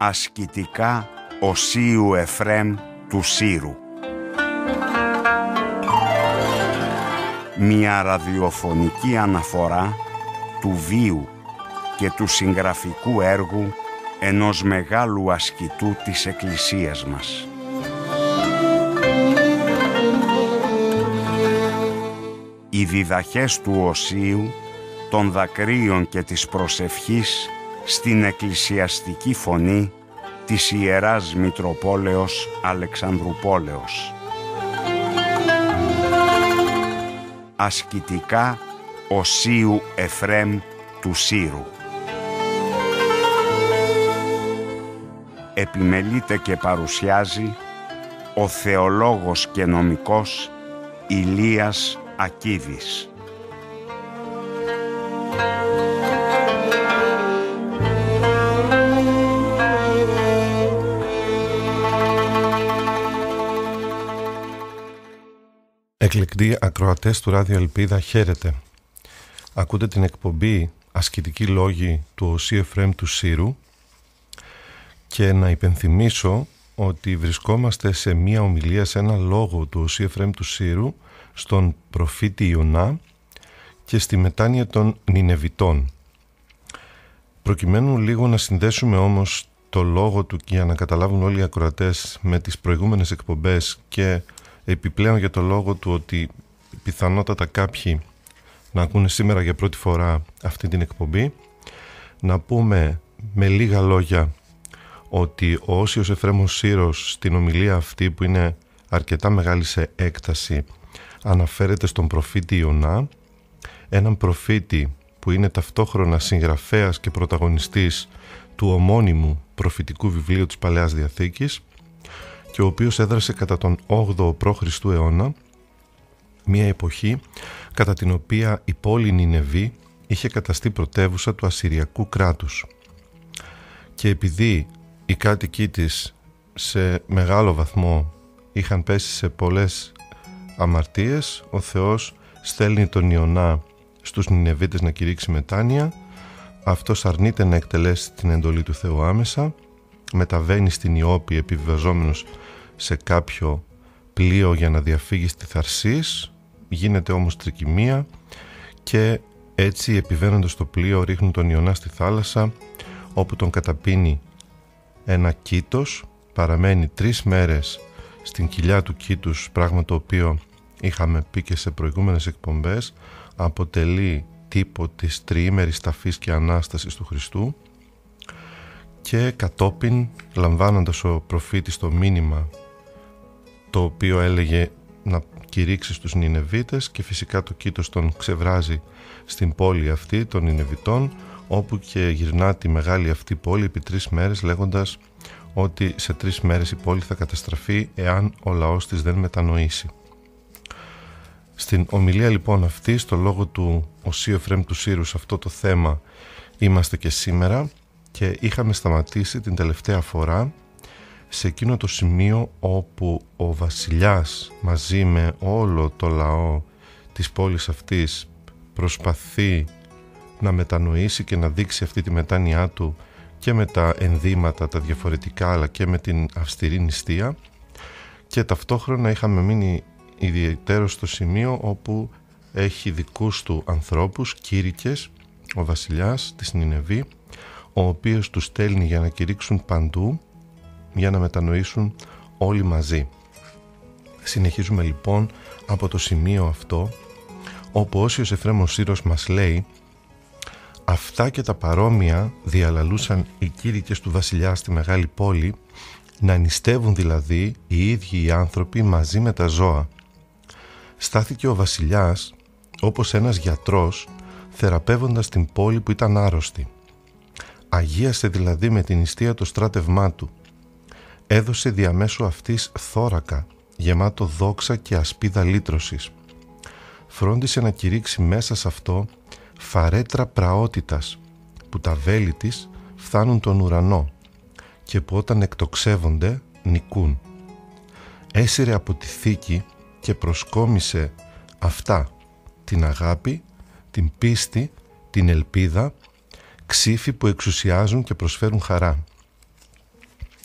Ασκητικά Οσίου Εφραίμ του Σύρου. Μια ραδιοφωνική αναφορά του βίου και του συγγραφικού έργου ενός μεγάλου ασκητού της Εκκλησίας μας. Οι διδαχές του Οσίου, των δακρύων και της προσευχής στην εκκλησιαστική φωνή της Ιεράς Μητροπόλεως Αλεξανδρουπόλεως. Ασκητικά Οσίου Εφραίμ του Σύρου. Επιμελείται και παρουσιάζει ο θεολόγος και νομικός Ηλίας Ακίδης. Εκλεκτοί ακροατές του Ράδιο Ελπίδα, χαίρετε. Ακούτε την εκπομπή Ασκητικοί Λόγοι του Οσίου Εφραίμ του Σύρου και να υπενθυμίσω ότι βρισκόμαστε σε μία ομιλία, σε ένα λόγο του Οσίου Εφραίμ του Σύρου στον προφήτη Ιωνά και στη μετάνοια των Νινεβιτών. Προκειμένου λίγο να συνδέσουμε όμως το λόγο του για να καταλάβουν όλοι οι ακροατές με τις προηγούμενες εκπομπές και επιπλέον για το λόγο του ότι πιθανότατα κάποιοι να ακούνε σήμερα για πρώτη φορά αυτή την εκπομπή, να πούμε με λίγα λόγια ότι ο Όσιος Εφραίμ Σύρος στην ομιλία αυτή, που είναι αρκετά μεγάλη σε έκταση, αναφέρεται στον προφήτη Ιωνά, έναν προφήτη που είναι ταυτόχρονα συγγραφέας και πρωταγωνιστής του ομώνυμου προφητικού βιβλίου της Παλαιάς Διαθήκης και ο οποίος έδρασε κατά τον 8ο π.Χ. αιώνα, μια εποχή κατά την οποία η πόλη Νινεβή είχε καταστεί πρωτεύουσα του Ασσυριακού κράτους. Και επειδή οι κάτοικοι της σε μεγάλο βαθμό είχαν πέσει σε πολλές αμαρτίες, ο Θεός στέλνει τον Ιωνά στους Νινεβίτες να κηρύξει μετάνοια. Αυτός αρνείται να εκτελέσει την εντολή του Θεού άμεσα, μεταβαίνει στην Ιώπη επιβιβαζόμενος σε κάποιο πλοίο για να διαφύγει στη Θαρσής, γίνεται όμως τρικυμία και έτσι επιβαίνοντας το πλοίο ρίχνουν τον Ιωνά στη θάλασσα, όπου τον καταπίνει ένα κήτος, παραμένει 3 μέρες στην κοιλιά του κήτους, πράγμα το οποίο είχαμε πει και σε προηγούμενες εκπομπές, αποτελεί τύπο της τριήμερης ταφής και Ανάστασης του Χριστού. Και κατόπιν, λαμβάνοντας ο προφήτης το μήνυμα το οποίο έλεγε να κηρύξει στους Νινεβίτες, και φυσικά το κήτος τον ξεβράζει στην πόλη αυτή των Νινεβιτών, όπου και γυρνά τη μεγάλη αυτή πόλη επί 3 μέρες, λέγοντας ότι σε 3 μέρες η πόλη θα καταστραφεί εάν ο λαός της δεν μετανοήσει. Στην ομιλία λοιπόν αυτή, στο λόγο του Οσίου Εφραίμ του Σύρου, σε αυτό το θέμα είμαστε και σήμερα, και είχαμε σταματήσει την τελευταία φορά σε εκείνο το σημείο όπου ο βασιλιάς μαζί με όλο το λαό της πόλης αυτής προσπαθεί να μετανοήσει και να δείξει αυτή τη μετάνοιά του και με τα ενδύματα τα διαφορετικά, αλλά και με την αυστηρή νηστεία, και ταυτόχρονα είχαμε μείνει ιδιαιτέρως στο σημείο όπου έχει δικούς του ανθρώπους, κήρυκες, ο βασιλιάς της Νινεβή, ο οποίος τους στέλνει για να κηρύξουν παντού, για να μετανοήσουν όλοι μαζί. Συνεχίζουμε λοιπόν από το σημείο αυτό, όπου ο Όσιος Εφραίμ Σύρος μας λέει: αυτά και τα παρόμοια διαλαλούσαν οι κήρυκες του βασιλιά στη μεγάλη πόλη, να νηστεύουν δηλαδή οι ίδιοι οι άνθρωποι μαζί με τα ζώα. Στάθηκε ο βασιλιάς όπως ένας γιατρός, θεραπεύοντας την πόλη που ήταν άρρωστη. Αγίασε δηλαδή με την νηστεία το στράτευμά του. Έδωσε διαμέσου αυτής θώρακα, γεμάτο δόξα και ασπίδα λύτρωσης. Φρόντισε να κηρύξει μέσα σε αυτό φαρέτρα πραότητας, που τα βέλη της φτάνουν τον ουρανό και που όταν εκτοξεύονται νικούν. Έσυρε από τη θήκη και προσκόμισε αυτά, την αγάπη, την πίστη, την ελπίδα, ξύφη που εξουσιάζουν και προσφέρουν χαρά.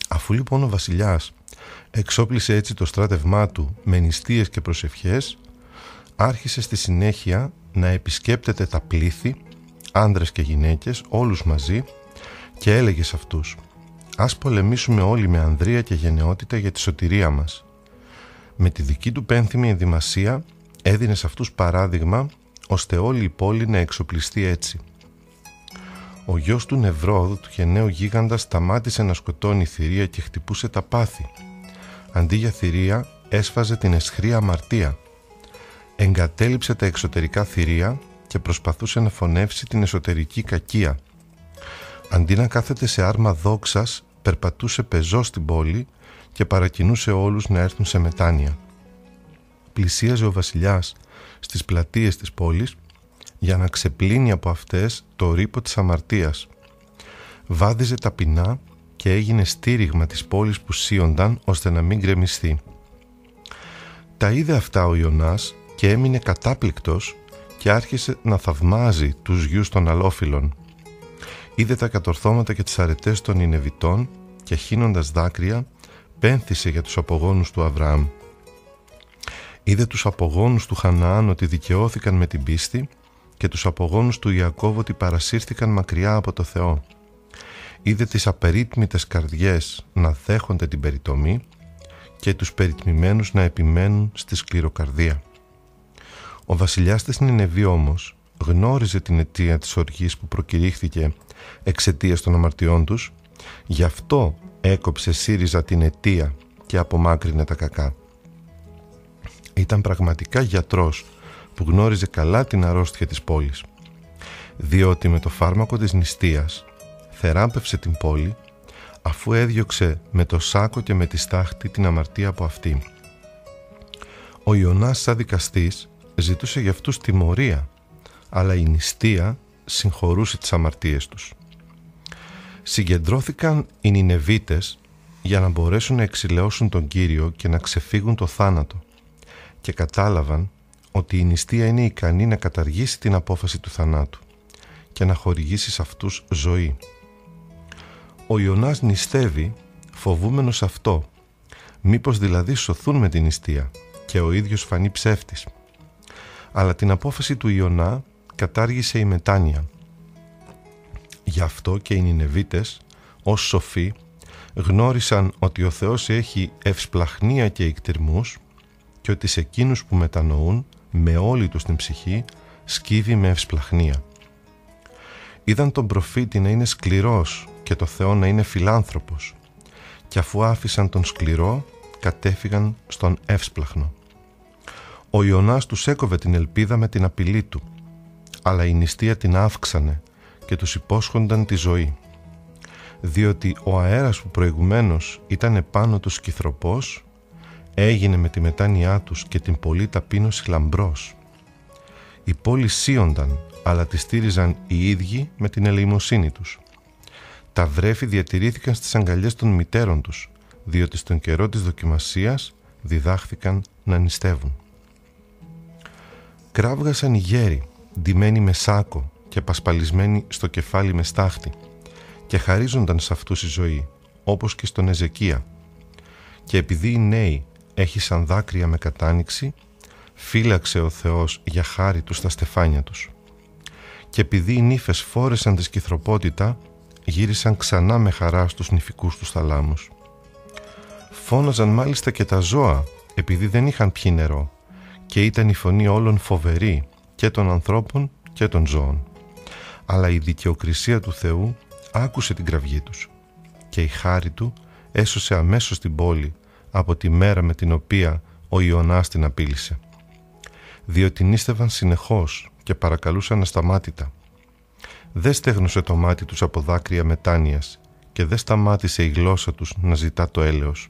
Αφού λοιπόν ο βασιλιάς εξόπλισε έτσι το στράτευμά του με νηστείες και προσευχές, άρχισε στη συνέχεια να επισκέπτεται τα πλήθη, άνδρες και γυναίκες, όλους μαζί, και έλεγε σε αυτούς: «Ας πολεμήσουμε όλοι με ανδρεία και γενναιότητα για τη σωτηρία μας». Με τη δική του πένθυμη ενδυμασία έδινε σε αυτούς παράδειγμα, ώστε όλη η πόλη να εξοπλιστεί έτσι. Ο γιος του Νευρόδ, του γενναίου γίγαντα, σταμάτησε να σκοτώνει θηρία και χτυπούσε τα πάθη. Αντί για θηρία έσφαζε την αισχρή αμαρτία. Εγκατέλειψε τα εξωτερικά θηρία και προσπαθούσε να φωνεύσει την εσωτερική κακία. Αντί να κάθεται σε άρμα δόξας, περπατούσε πεζός στην πόλη και παρακινούσε όλους να έρθουν σε μετάνοια. Πλησίαζε ο βασιλιάς στις πλατείες της πόλης για να ξεπλύνει από αυτές το ρύπο της αμαρτίας. Βάδιζε ταπεινά και έγινε στήριγμα της πόλης που σύονταν, ώστε να μην γκρεμιστεί. Τα είδε αυτά ο Ιωνάς και έμεινε κατάπληκτος και άρχισε να θαυμάζει τους γιους των αλόφυλων. Είδε τα κατορθώματα και τις αρετές των Νινεβιτών και χύνοντας δάκρυα πένθησε για τους απογόνους του Αβραάμ. Είδε τους απογόνους του Χαναάν ότι δικαιώθηκαν με την πίστη και τους απογόνους του Ιακώβ ότι παρασύρθηκαν μακριά από το Θεό. Είδε τις απερίτμητες καρδιές να δέχονται την περιτομή και τους περιτμημένους να επιμένουν στη σκληροκαρδία. Ο βασιλιάς της Νινεβή όμως γνώριζε την αιτία της οργής που προκηρύχθηκε εξαιτίας των αμαρτιών τους, γι' αυτό έκοψε ΣΥΡΙΖΑ την αιτία και απομάκρυνε τα κακά. Ήταν πραγματικά γιατρός που γνώριζε καλά την αρρώστια της πόλης, διότι με το φάρμακο της νηστείας θεράπευσε την πόλη, αφού έδιωξε με το σάκο και με τη στάχτη την αμαρτία από αυτή. Ο Ιωνάς σαν δικαστής ζητούσε για αυτούς τιμωρία, αλλά η νηστεία συγχωρούσε τις αμαρτίες τους. Συγκεντρώθηκαν οι Νινεβίτες για να μπορέσουν να εξηλαιώσουν τον Κύριο και να ξεφύγουν το θάνατο, και κατάλαβαν ότι η νηστεία είναι ικανή να καταργήσει την απόφαση του θανάτου και να χορηγήσει σε αυτούς ζωή. Ο Ιωνάς νηστεύει φοβούμενος αυτό, μήπως δηλαδή σωθούν με την νηστεία και ο ίδιος φανεί ψεύτης. Αλλά την απόφαση του Ιωνά κατάργησε η μετάνοια. Γι' αυτό και οι Νινεβίτες, ως σοφοί, γνώρισαν ότι ο Θεός έχει ευσπλαχνία και εκτιρμούς και ότι σε εκείνους που μετανοούν με όλη τους την ψυχή σκύβει με ευσπλαχνία. Είδαν τον προφήτη να είναι σκληρός και το Θεό να είναι φιλάνθρωπος, και αφού άφησαν τον σκληρό κατέφυγαν στον εύσπλαχνο. Ο Ιωνάς τους έκοβε την ελπίδα με την απειλή του, αλλά η νηστεία την αύξανε και τους υπόσχονταν τη ζωή, διότι ο αέρας που προηγουμένως ήταν επάνω τους σκυθροπός έγινε με τη μετάνοιά τους και την πολλή ταπείνωση λαμπρός. Οι πόλεις σύονταν, αλλά τη στήριζαν οι ίδιοι με την ελεημοσύνη τους. Τα βρέφη διατηρήθηκαν στις αγκαλιές των μητέρων τους, διότι στον καιρό της δοκιμασίας διδάχθηκαν να νηστεύουν. Κράβγασαν οι γέροι, ντυμένοι με σάκο και πασπαλισμένοι στο κεφάλι με στάχτη, και χαρίζονταν σε αυτούς η ζωή, όπως και στον Εζεκία. Και επειδή οι νέοι έχισαν δάκρυα με κατάνοιξη, φύλαξε ο Θεός για χάρη του στα στεφάνια τους. Και επειδή οι νύφες φόρεσαν τη σκυθροπότητα, γύρισαν ξανά με χαρά στους νηφικούς τους θαλάμους. Φώναζαν μάλιστα και τα ζώα, επειδή δεν είχαν πιει νερό, και ήταν η φωνή όλων φοβερή, και των ανθρώπων και των ζώων. Αλλά η δικαιοκρισία του Θεού άκουσε την κραυγή τους, και η χάρη του έσωσε αμέσως την πόλη από τη μέρα με την οποία ο Ιωνάς την απείλησε. Διότι νήστευαν συνεχώς και παρακαλούσαν ασταμάτητα. Δεν στέγνωσε το μάτι τους από δάκρυα μετάνοιας και δεν σταμάτησε η γλώσσα τους να ζητά το έλεος.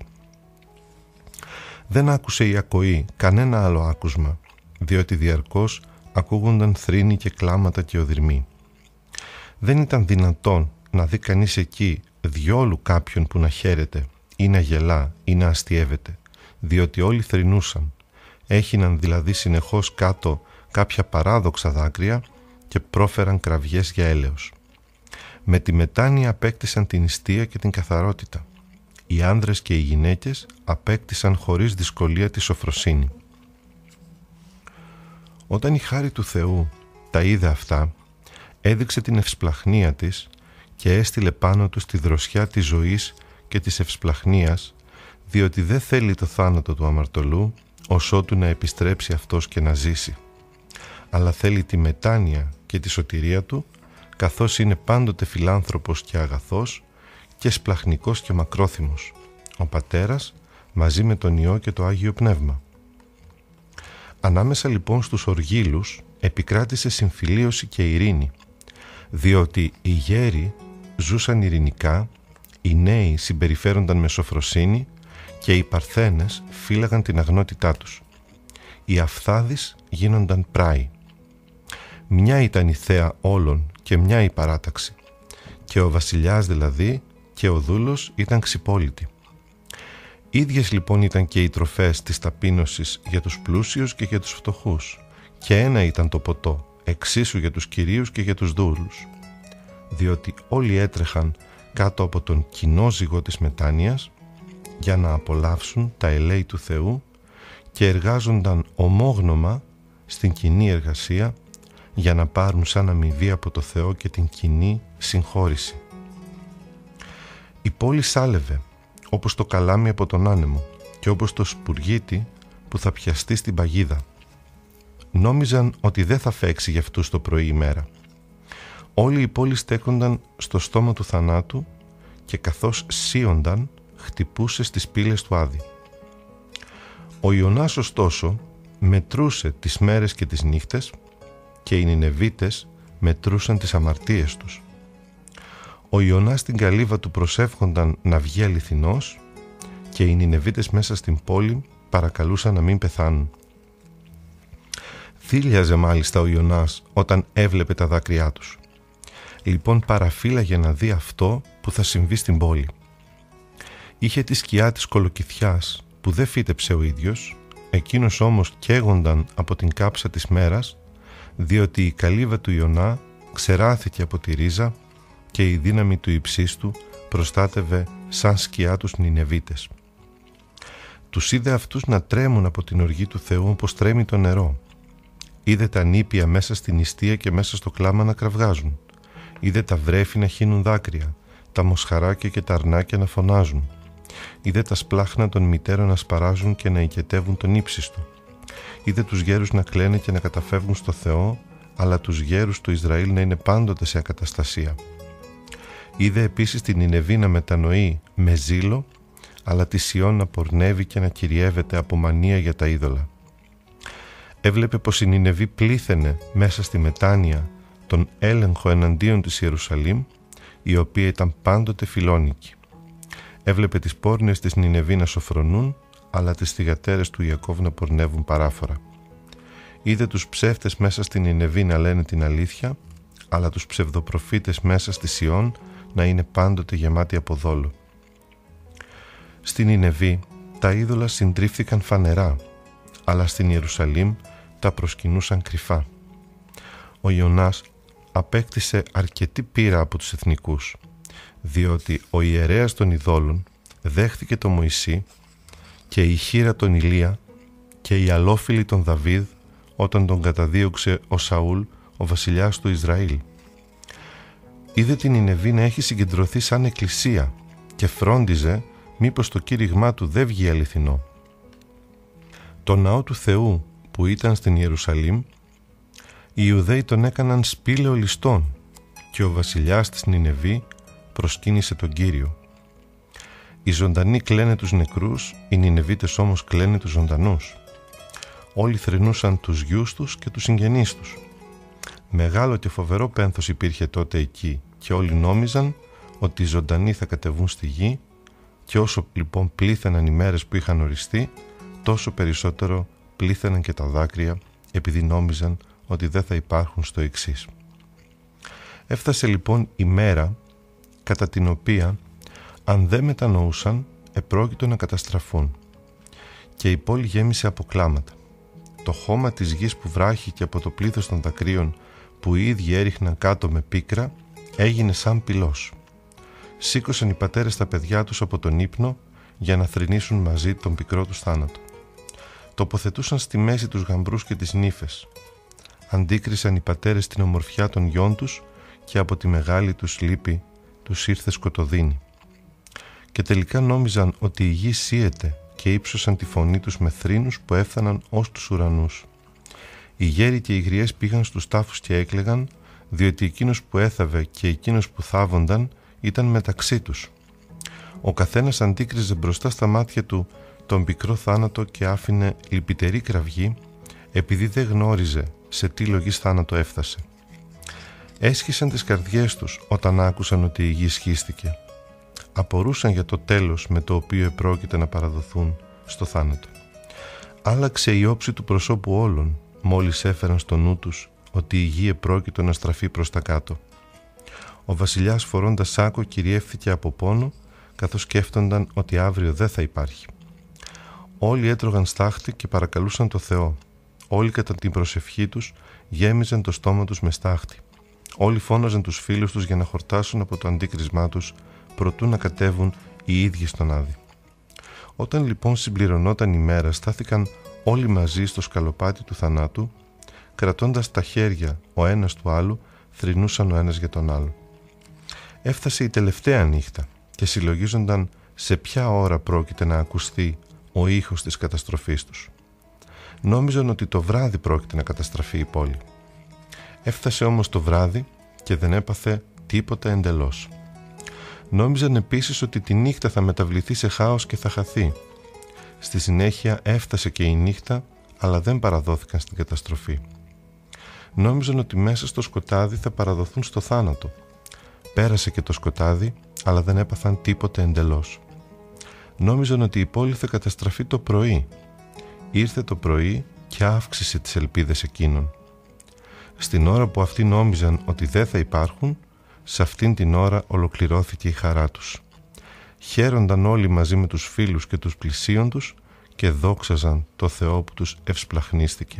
Δεν άκουσε η ακοή κανένα άλλο άκουσμα, διότι διαρκώς ακούγονταν θρήνη και κλάματα και οδυρμοί. Δεν ήταν δυνατόν να δει κανείς εκεί διόλου κάποιον που να χαίρεται ή να γελά ή να αστιεύεται, διότι όλοι θρηνούσαν, έχιναν δηλαδή συνεχώς κάτω κάποια παράδοξα δάκρυα και πρόφεραν κραυγές για έλεος. Με τη μετάνοια απέκτησαν την νηστεία και την καθαρότητα. Οι άνδρες και οι γυναίκες απέκτησαν χωρίς δυσκολία τη σοφροσύνη. Όταν η χάρη του Θεού τα είδε αυτά, έδειξε την ευσπλαχνία της και έστειλε πάνω τους τη δροσιά της ζωής και της ευσπλαχνίας, διότι δεν θέλει το θάνατο του αμαρτωλού, ως ότου να επιστρέψει αυτός και να ζήσει, αλλά θέλει τη μετάνοια και τη σωτηρία του, καθώς είναι πάντοτε φιλάνθρωπος και αγαθός και σπλαχνικός και μακρόθυμος, ο Πατέρας μαζί με τον Υιό και το Άγιο Πνεύμα. Ανάμεσα λοιπόν στους οργήλους επικράτησε συμφιλίωση και ειρήνη, διότι οι γέροι ζούσαν ειρηνικά, οι νέοι συμπεριφέρονταν με σοφροσύνη και οι παρθένες φύλαγαν την αγνότητά τους. Οι αφθάδεις γίνονταν πράοι. Μια ήταν η θέα όλων και μια η παράταξη, και ο βασιλιάς δηλαδή και ο δούλος ήταν ξυπόλυτοι. Ίδιες λοιπόν ήταν και οι τροφές της ταπείνωσης για τους πλούσιους και για τους φτωχούς, και ένα ήταν το ποτό, εξίσου για τους κυρίους και για τους δούλους, διότι όλοι έτρεχαν κάτω από τον κοινό ζυγό της μετάνοιας για να απολαύσουν τα ελέη του Θεού και εργάζονταν ομόγνωμα στην κοινή εργασία για να πάρουν σαν αμοιβή από το Θεό και την κοινή συγχώρηση. Η πόλη σάλευε όπως το καλάμι από τον άνεμο και όπως το σπουργίτι που θα πιαστεί στην παγίδα. Νόμιζαν ότι δεν θα φέξει για αυτούς το πρωί η μέρα. Όλη η πόλη στέκονταν στο στόμα του θανάτου και καθώς σύονταν χτυπούσε στις πύλες του Άδη. Ο Ιωνάς ωστόσο μετρούσε τις μέρες και τις νύχτες και οι Νινεβίτες μετρούσαν τις αμαρτίες τους. Ο Ιωνάς στην καλύβα του προσεύχονταν να βγει αληθινός και οι Νινεβίτες μέσα στην πόλη παρακαλούσαν να μην πεθάνουν. Θύλιαζε μάλιστα ο Ιωνάς όταν έβλεπε τα δάκρυά τους. Λοιπόν παραφύλαγε να δει αυτό που θα συμβεί στην πόλη. Είχε τη σκιά της κολοκυθιάς που δεν φύτεψε ο ίδιος, εκείνος όμως καίγονταν από την κάψα της μέρας, διότι η καλύβα του Ιωνά ξεράθηκε από τη ρίζα και η δύναμη του υψίστου προστάτευε σαν σκιά τους Νινεβίτες. Τους είδε αυτούς να τρέμουν από την οργή του Θεού όπως τρέμει το νερό. Είδε τα νήπια μέσα στην νηστεία και μέσα στο κλάμα να κραυγάζουν. Είδε τα βρέφη να χύνουν δάκρυα, τα μοσχαράκια και τα αρνάκια να φωνάζουν. Είδε τα σπλάχνα των μητέρων να σπαράζουν και να οικετεύουν τον ύψιστο. Είδε τους γέρους να κλαίνε και να καταφεύγουν στο Θεό, αλλά τους γέρους του Ισραήλ να είναι πάντοτε σε ακαταστασία. Είδε επίσης την Νινεβή να μετανοεί με ζήλο, αλλά τη Σιών να πορνεύει και να κυριεύεται από μανία για τα είδωλα. Έβλεπε πως η Νινεβή πλήθαινε μέσα στη μετάνοια τον έλεγχο εναντίον της Ιερουσαλήμ, η οποία ήταν πάντοτε φιλόνικη. Έβλεπε τις πόρνες της Νινεβή να σοφρονούν, αλλά τις θυγατέρες του Ιακώβ να πορνεύουν παράφορα. Είδε τους ψεύτες μέσα στην Νινεβή να λένε την αλήθεια, αλλά τους ψευδοπροφήτες μέσα στη Σιών να είναι πάντοτε γεμάτοι από δόλο. Στην Νινεβή τα είδωλα συντρίφθηκαν φανερά, αλλά στην Ιερουσαλήμ τα προσκυνούσαν κρυφά. Ο Ιωνάς απέκτησε αρκετή πείρα από τους εθνικούς, διότι ο ιερέας των ειδόλων δέχθηκε τον Μωυσή και η χήρα τον Ηλία και η αλόφιλη τον Δαβίδ όταν τον καταδίωξε ο Σαούλ, ο βασιλιάς του Ισραήλ. Είδε την Νινεβή να έχει συγκεντρωθεί σαν εκκλησία και φρόντιζε μήπως το κήρυγμά του δεν βγει αληθινό. Το ναό του Θεού που ήταν στην Ιερουσαλήμ, οι Ιουδαίοι τον έκαναν σπήλαιο ληστών και ο βασιλιάς της Νινεβή προσκύνησε τον Κύριο. Οι ζωντανοί κλαίνε τους νεκρούς, οι Νινεβίτες όμως κλαίνε τους ζωντανούς. Όλοι θρηνούσαν τους γιους τους και τους συγγενείς τους. Μεγάλο και φοβερό πένθος υπήρχε τότε εκεί και όλοι νόμιζαν ότι οι ζωντανοί θα κατεβούν στη γη, και όσο λοιπόν πλήθαιναν οι μέρες που είχαν οριστεί, τόσο περισσότερο πλήθαιναν και τα δάκρυα, επειδή νόμιζαν ότι δεν θα υπάρχουν στο εξής. Έφτασε λοιπόν η μέρα κατά την οποία, αν δεν μετανοούσαν, επρόκειτο να καταστραφούν, και η πόλη γέμισε από κλάματα. Το χώμα της γης που βράχηκε από το πλήθος των δακρύων που οι ίδιοι έριχναν κάτω με πίκρα έγινε σαν πυλός. σήκωσαν οι πατέρες τα παιδιά τους από τον ύπνο για να θρηνήσουν μαζί τον πικρό τους θάνατο. Τοποθετούσαν στη μέση τους γαμπρούς και τις νύφες. Αντίκρισαν οι πατέρες την ομορφιά των γιών τους και από τη μεγάλη τους λύπη τους ήρθε σκοτωδίνη. Και τελικά νόμιζαν ότι η γη σύεται και ύψωσαν τη φωνή τους με θρήνους που έφταναν ως τους ουρανούς. Οι γέροι και οι γριές πήγαν στους τάφους και έκλαιγαν, διότι εκείνος που έθαβε και εκείνος που θάβονταν ήταν μεταξύ τους. Ο καθένας αντίκριζε μπροστά στα μάτια του τον πικρό θάνατο και άφηνε λυπητερή κραυγή, επειδή δεν γνώριζε σε τι λογής θάνατο έφτασε. Έσχισαν τις καρδιές τους όταν άκουσαν ότι η γη σχίστηκε. Απορούσαν για το τέλος με το οποίο επρόκειται να παραδοθούν στο θάνατο. Άλλαξε η όψη του προσώπου όλων, μόλις έφεραν στο νου τους ότι η γη επρόκειτο να στραφεί προς τα κάτω. Ο βασιλιάς φορώντας σάκο κυριεύθηκε από πόνο, καθώς σκέφτονταν ότι αύριο δεν θα υπάρχει. Όλοι έτρωγαν στάχτη και παρακαλούσαν το Θεό. Όλοι κατά την προσευχή τους γέμιζαν το στόμα τους με στάχτη. Όλοι φώναζαν τους φίλους τους για να χορτάσουν από το αντίκρισμά τους, προτού να κατέβουν οι ίδιοι στον Άδη. Όταν λοιπόν συμπληρωνόταν η μέρα, στάθηκαν όλοι μαζί στο σκαλοπάτι του θανάτου, κρατώντας τα χέρια ο ένας του άλλου, θρηνούσαν ο ένας για τον άλλο. Έφτασε η τελευταία νύχτα και συλλογίζονταν σε ποια ώρα πρόκειται να ακουστεί ο ήχος της καταστροφής τους. Νόμιζαν ότι το βράδυ πρόκειται να καταστραφεί η πόλη. Έφτασε όμως το βράδυ και δεν έπαθε τίποτα εντελώς. Νόμιζαν επίσης ότι τη νύχτα θα μεταβληθεί σε χάος και θα χαθεί. Στη συνέχεια έφτασε και η νύχτα, αλλά δεν παραδόθηκαν στην καταστροφή. Νόμιζαν ότι μέσα στο σκοτάδι θα παραδοθούν στο θάνατο. Πέρασε και το σκοτάδι, αλλά δεν έπαθαν τίποτε εντελώς. Νόμιζαν ότι η πόλη θα καταστραφεί το πρωί. Ήρθε το πρωί και αύξησε τις ελπίδες εκείνων. Στην ώρα που αυτοί νόμιζαν ότι δεν θα υπάρχουν, σε αυτήν την ώρα ολοκληρώθηκε η χαρά τους. Χαίρονταν όλοι μαζί με τους φίλους και τους πλησίον τους και δόξαζαν το Θεό που τους ευσπλαχνίστηκε.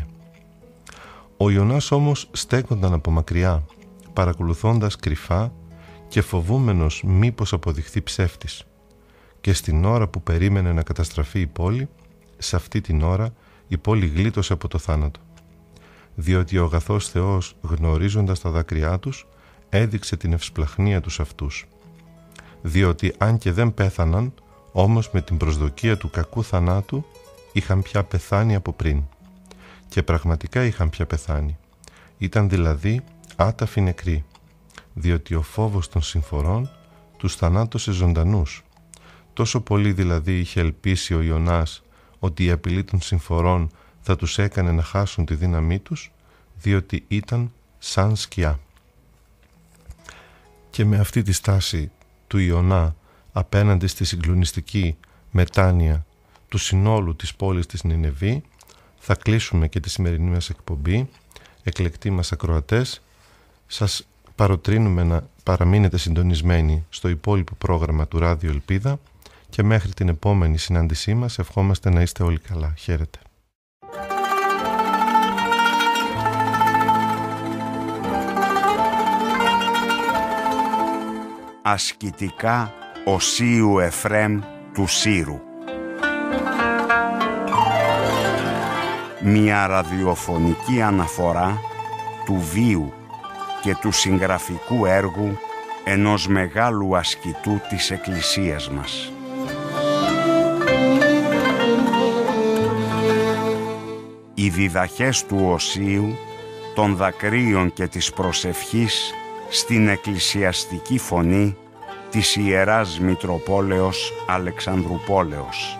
Ο Ιωνάς όμως στέκονταν από μακριά, παρακολουθώντας κρυφά και φοβούμενος μήπως αποδειχθεί ψεύτης. Και στην ώρα που περίμενε να καταστραφεί η πόλη, σε αυτή την ώρα η πόλη γλίτωσε από το θάνατο. Διότι ο αγαθός Θεός, γνωρίζοντας τα δάκρυά τους, έδειξε την ευσπλαχνία τους αυτούς. Διότι αν και δεν πέθαναν, όμως με την προσδοκία του κακού θανάτου είχαν πια πεθάνει από πριν. Και πραγματικά είχαν πια πεθάνει. Ήταν δηλαδή άταφοι νεκροί, διότι ο φόβος των συμφορών τους θανάτωσε ζωντανούς. Τόσο πολύ δηλαδή είχε ελπίσει ο Ιωνάς ότι η απειλή των συμφορών θα τους έκανε να χάσουν τη δύναμή τους, διότι ήταν σαν σκιά. Και με αυτή τη στάση του Ιωνά απέναντι στη συγκλονιστική μετάνοια του συνόλου της πόλης της Νινεβή, θα κλείσουμε και τη σημερινή μας εκπομπή. Εκλεκτοί μας ακροατές, σας παροτρύνουμε να παραμείνετε συντονισμένοι στο υπόλοιπο πρόγραμμα του Ράδιο Ελπίδα και μέχρι την επόμενη συνάντησή μας ευχόμαστε να είστε όλοι καλά. Χαίρετε. Ασκητικά Οσίου Εφρέμ του Σύρου. Μια ραδιοφωνική αναφορά του βίου και του συγγραφικού έργου ενός μεγάλου ασκητού της Εκκλησίας μας. Οι διδαχές του Οσίου, των δακρύων και της προσευχής στην εκκλησιαστική φωνή της Ιεράς Μητροπόλεως Αλεξανδρουπόλεως.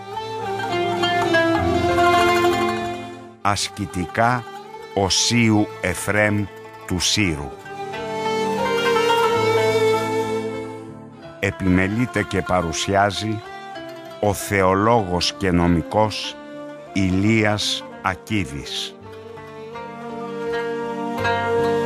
Ασκητικά Οσίου Εφρέμ του Σύρου. Επιμελείται και παρουσιάζει ο θεολόγος και νομικός Ηλίας Ακίδης.